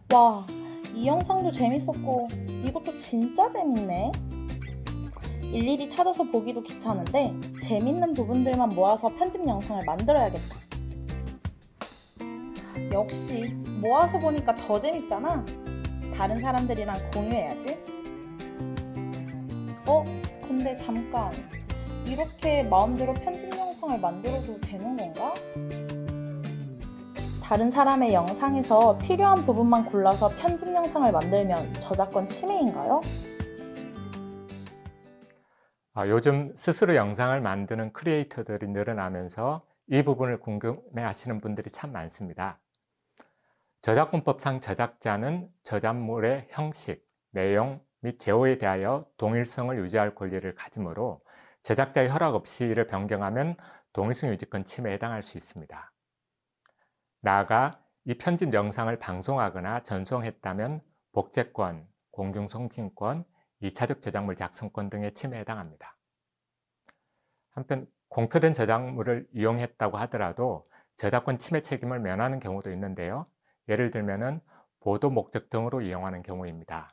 와, 이 영상도 재밌었고, 이것도 진짜 재밌네. 일일이 찾아서 보기도 귀찮은데, 재밌는 부분들만 모아서 편집 영상을 만들어야겠다. 역시, 모아서 보니까 더 재밌잖아. 다른 사람들이랑 공유해야지. 어? 근데 잠깐. 이렇게 마음대로 편집 영상을 만들어도 되는 건가? 다른 사람의 영상에서 필요한 부분만 골라서 편집 영상을 만들면 저작권 침해인가요? 요즘 스스로 영상을 만드는 크리에이터들이 늘어나면서 이 부분을 궁금해 하시는 분들이 참 많습니다. 저작권법상 저작자는 저작물의 형식, 내용 및 제호에 대하여 동일성을 유지할 권리를 가지므로 제작자의 허락 없이 이를 변경하면 동일성 유지권 침해에 해당할 수 있습니다. 나아가 이 편집 영상을 방송하거나 전송했다면 복제권, 공중송신권, 2차적 저작물 작성권 등의 침해에 해당합니다. 한편 공표된 저작물을 이용했다고 하더라도 저작권 침해 책임을 면하는 경우도 있는데요. 예를 들면 보도 목적 등으로 이용하는 경우입니다.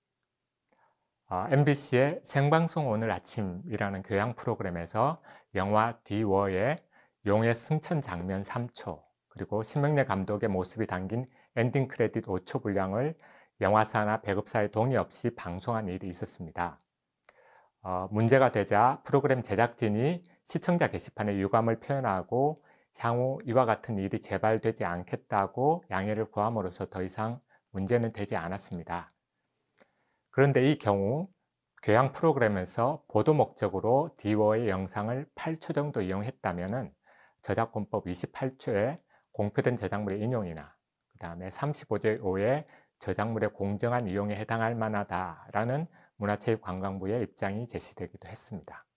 MBC의 생방송 오늘 아침이라는 교양 프로그램에서 영화 디워의 용의 승천 장면 3초, 그리고 신명래 감독의 모습이 담긴 엔딩 크레딧 5초 분량을 영화사나 배급사의 동의 없이 방송한 일이 있었습니다. 문제가 되자 프로그램 제작진이 시청자 게시판에 유감을 표현하고 향후 이와 같은 일이 재발되지 않겠다고 양해를 구함으로써 더 이상 문제는 되지 않았습니다. 그런데 이 경우 교양 프로그램에서 보도 목적으로 디워의 영상을 8초 정도 이용했다면 저작권법 28조의 공표된 저작물의 인용이나 그 다음에 35조 5의 저작물의 공정한 이용에 해당할 만하다라는 문화체육관광부의 입장이 제시되기도 했습니다.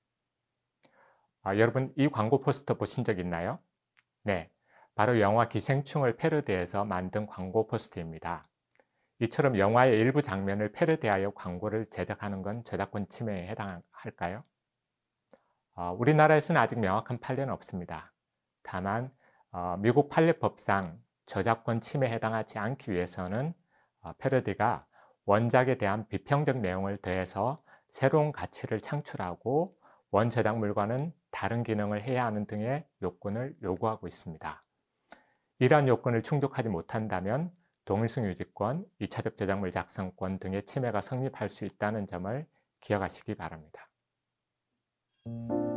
여러분 이 광고 포스터 보신 적 있나요? 네, 바로 영화 기생충을 패러디해서 만든 광고 포스터입니다. 이처럼 영화의 일부 장면을 패러디하여 광고를 제작하는 건 저작권 침해에 해당할까요? 우리나라에서는 아직 명확한 판례는 없습니다. 다만 미국 판례법상 저작권 침해에 해당하지 않기 위해서는 패러디가 원작에 대한 비평적 내용을 더해서 새로운 가치를 창출하고 원저작물과는 다른 기능을 해야 하는 등의 요건을 요구하고 있습니다. 이러한 요건을 충족하지 못한다면 동일성 유지권, 2차적 저작물 작성권 등의 침해가 성립할 수 있다는 점을 기억하시기 바랍니다.